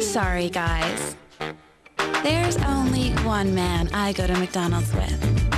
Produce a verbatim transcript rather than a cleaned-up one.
Sorry, guys. There's only one man I go to McDonald's with.